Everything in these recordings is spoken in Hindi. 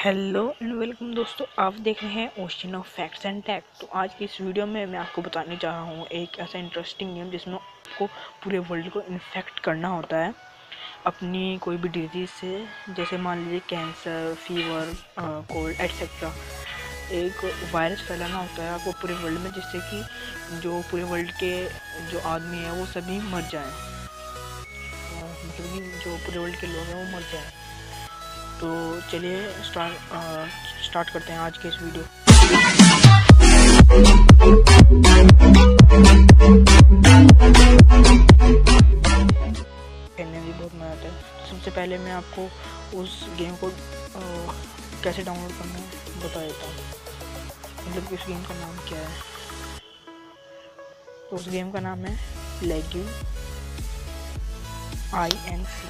हेलो एंड वेलकम दोस्तों, आप देख रहे हैं ocean of facts and tag. तो आज की इस वीडियो में मैं आपको बताने जा रहा हूँ एक ऐसा इंटरेस्टिंग गेम जिसमें आपको पूरे वर्ल्ड को इन्फेक्ट करना होता है अपनी कोई भी डिजीज़ से। जैसे मान लीजिए कैंसर, फीवर, कोल्ड एटसेट्रा। एक वायरस फैलाना होता है आपको पूरे वर्ल्ड में, जिससे कि जो पूरे वर्ल्ड के जो आदमी हैं वो सभी मर जाएँ, मतलब कि जो पूरे वर्ल्ड के लोग हैं वो मर जाएँ। तो चलिए स्टार्ट करते हैं आज के इस वीडियो। खेलने भी बहुत मज़ा आता है। सबसे पहले मैं आपको उस गेम को कैसे डाउनलोड करना है बता देता हूँ, मतलब कि उस गेम का नाम क्या है। तो उस गेम का नाम है लेग्यू INC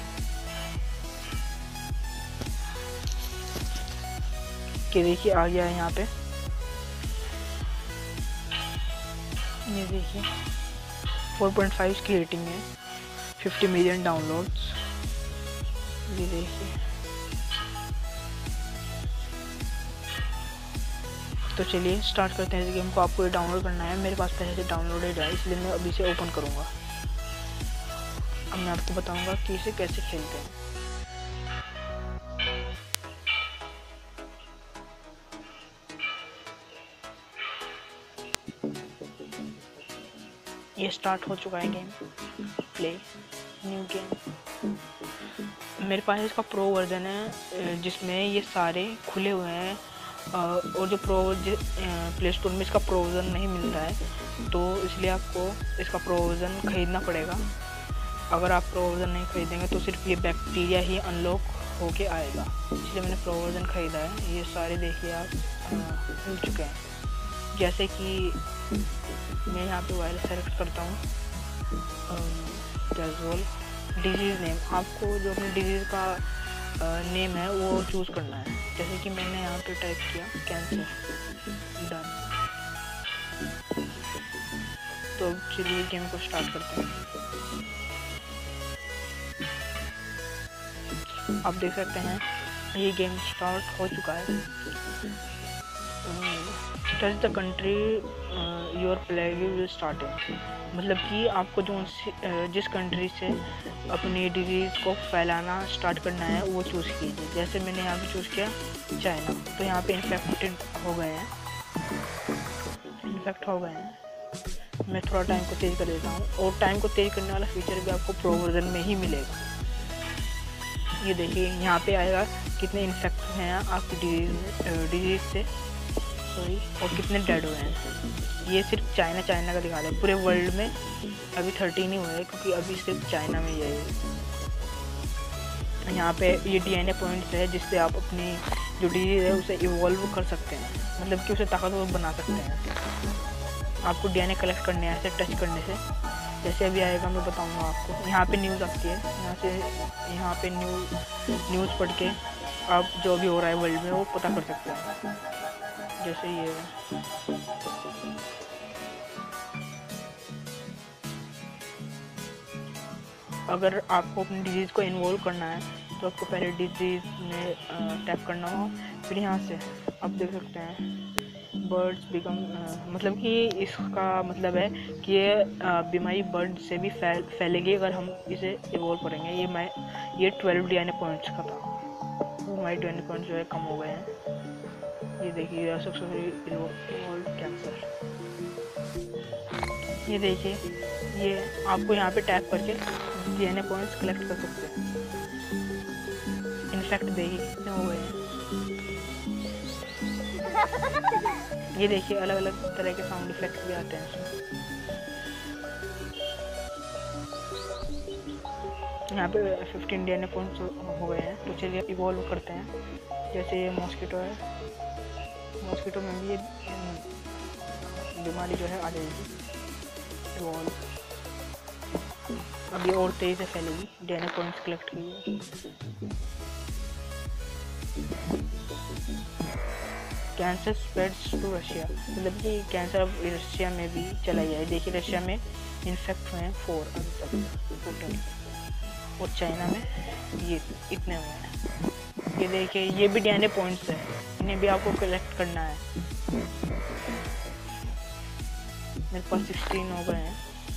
के। देखिए आ गया है यहाँ पे, ये देखिए 4.5 की रेटिंग है, 50 मिलियन डाउनलोड्स। ये देखिए, तो चलिए स्टार्ट करते हैं इस गेम को। आपको ये डाउनलोड करना है, मेरे पास पहले से डाउनलोडेड है इसलिए मैं अभी से ओपन करूँगा। अब मैं आपको बताऊँगा कि इसे कैसे खेलते हैं। ये स्टार्ट हो चुका है गेम, प्ले न्यू गेम। मेरे पास इसका प्रो वर्जन है जिसमें ये सारे खुले हुए हैं, और जो प्ले स्टोर में इसका प्रो वर्जन नहीं मिलता है, तो इसलिए आपको इसका प्रो वर्जन ख़रीदना पड़ेगा। अगर आप प्रो वर्जन नहीं खरीदेंगे तो सिर्फ ये बैक्टीरिया ही अनलॉक होके आएगा, इसलिए मैंने प्रो वर्जन ख़रीदा है। ये सारे देखिए आप मिल चुके हैं। जैसे कि मैं यहाँ पे वायरस सेलेक्ट करता हूँ, कैजुअल डिजीज़ नेम। आपको जो अपनी डिजीज़ का नेम है वो चूज़ करना है। जैसे कि मैंने यहाँ पे टाइप किया कैंसर, डन। तो चलिए गेम को स्टार्ट करते हैं। आप देख सकते हैं ये गेम स्टार्ट हो चुका है। Touch the country your plague will start है, मतलब कि आपको जो जिस कंट्री से अपनी डिजीज़ को फैलाना स्टार्ट करना है वो चूज़ कीजिए। जैसे मैंने यहाँ पे चूज़ किया चाइना, तो यहाँ पे इन्फेक्ट हो गए हैं। मैं थोड़ा टाइम को तेज़ कर देता हूँ, और टाइम को तेज़ करने वाला फीचर भी आपको प्रो वर्जन में ही मिलेगा। ये देखिए यहाँ पे आएगा कितने इन्फेक्ट हैं आपकी डिजीज़ से, और कितने डेड हुए हैं। ये सिर्फ चाइना का दिखा रहा है, पूरे वर्ल्ड में अभी 13 ही हुए हैं, क्योंकि अभी सिर्फ चाइना में ये है। यहाँ पे ये DNA पॉइंट्स है जिससे आप अपनी जो डिजीज़ है उसे इवॉल्व कर सकते हैं, मतलब कि उसे ताकतवर बना सकते हैं। आपको DNA कलेक्ट करने हैं ऐसे टच करने से। जैसे अभी आएगा मैं बताऊँगा आपको। यहाँ पे न्यूज़ आती है, यहाँ पे न्यूज़ पढ़ के आप जो भी हो रहा है वर्ल्ड में वो पता कर सकते हैं। जैसे ये अगर आपको अपनी डिजीज़ को इन्वॉल्व करना है तो आपको पहले डिजीज़ में टैप करना होगा, फिर यहाँ से आप देख सकते हैं बर्ड्स बिकम, मतलब कि इसका मतलब है कि ये बीमारी बर्ड से भी फैलेगी अगर हम इसे इवॉल्व करेंगे। ये 12 DNA पॉइंट्स का था, तो हमारे 20 पॉइंट्स जो है कम हो गए हैं। ये देखिए सक्सेसफुली इवॉल्व कैंसर। ये देखिए, ये आपको यहाँ पे टैप करके DNA पॉइंट्स कलेक्ट कर सकते हैं। इनफैक्ट देखिए कितने हो गए हैं। ये देखिए अलग अलग तरह के साउंड इफेक्ट भी आते हैं इसमें। यहाँ पे 15 DNA पॉइंट्स हो गए हैं, तो चलिए इवॉल्व करते हैं। जैसे ये मॉस्किटो है, मॉस्किटो में भी ये बीमारी जो है आ जाएगी इवॉल्व। अब ये और तेज़ी से फैलेगी। DNA पॉइंट्स कलेक्ट कीजिए। कैंसर स्प्रेड्स टू रशिया, मतलब कि कैंसर अब रशिया में भी चला गया है। देखिए रशिया में इन्फेक्ट हुए हैं 4 अभी तक टोटल, और चाइना में ये इतने हुए हैं। ये देखिए, ये भी डीएनए पॉइंट्स है, इन्हें भी आपको कलेक्ट करना है। मेरे पास 16 हो गए हैं।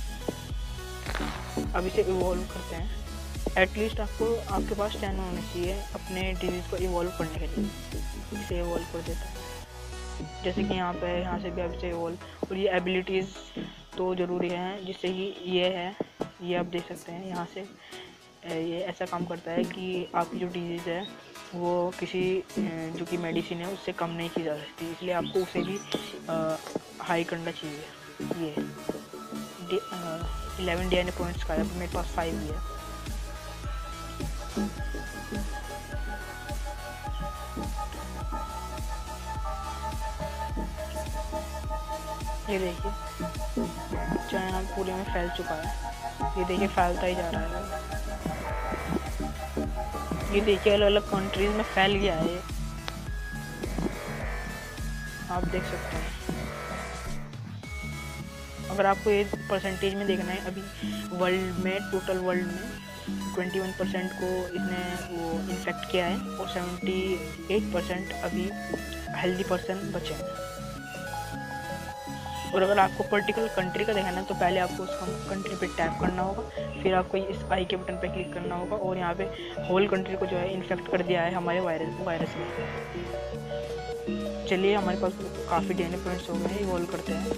अब इसे इवॉल्व करते हैं। एटलीस्ट आपके पास 10 होने चाहिए अपने डिजीज़ को इवॉल्व करने के लिए। इसे इवॉल्व कर देता है, जैसे कि यहाँ पे, यहाँ से भी आप इसे इवॉल्व। और ये एबिलिटीज़ तो ज़रूरी है, जिससे कि ये है, ये आप देख सकते हैं यहाँ से। ये ऐसा काम करता है कि आपकी जो डिजीज़ है वो किसी जो कि मेडिसिन है उससे कम नहीं की जा सकती, इसलिए आपको उसे भी हाई करना चाहिए। ये 11 डीएनए पॉइंट्स का है, मेरे पास 5 ही है। ये देखिए, चाइना पूरे में फैल चुका है। ये देखिए, फैलता ही जा रहा है। ये देखिए, अलग अलग कंट्रीज में फैल गया है, आप देख सकते हैं। अगर आपको ये परसेंटेज में देखना है, अभी वर्ल्ड में, टोटल वर्ल्ड में 21% को इसने वो इन्फेक्ट किया है और 78% अभी हेल्दी पर्सन बचे हैं। और अगर आपको पर्टिकुलर कंट्री का देखना है तो पहले आपको उस कंट्री पे टैप करना होगा, फिर आपको इस आई के बटन पे क्लिक करना होगा और यहाँ पे होल कंट्री को जो है इन्फेक्ट कर दिया है हमारे वायरस में। चलिए, हमारे पास काफ़ी डीएनए पॉइंट्स हो गए हैं, इवॉल्व करते हैं।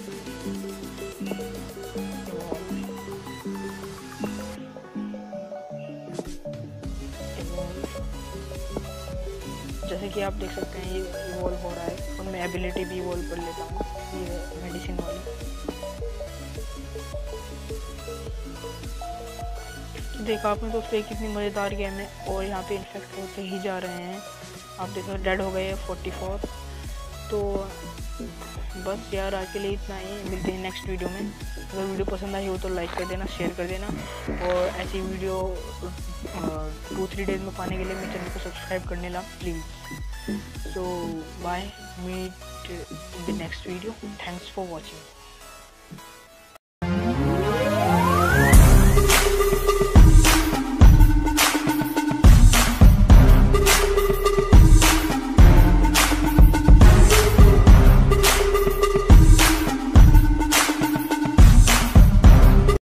जैसे कि आप देख सकते हैं, ये इवॉल्व हो रहा है और मैं एबिलिटी भी इवॉल्व कर लेता हूँ, ये मेडिसिन वाली। तो देखा आपने दोस्तों, कितनी मज़ेदार गेम है और यहाँ पे इन्फेक्ट होते ही जा रहे हैं। आप देखो, डेड हो गए 44। तो बस यार, आज के लिए इतना ही। मिलते हैं नेक्स्ट वीडियो में। अगर वीडियो पसंद आई हो तो लाइक कर देना, शेयर कर देना, और ऐसी वीडियो 2-3 डेज में पाने के लिए मेरे चैनल को सब्सक्राइब करने ला please. So bye, meet in the next video. Thanks for watching.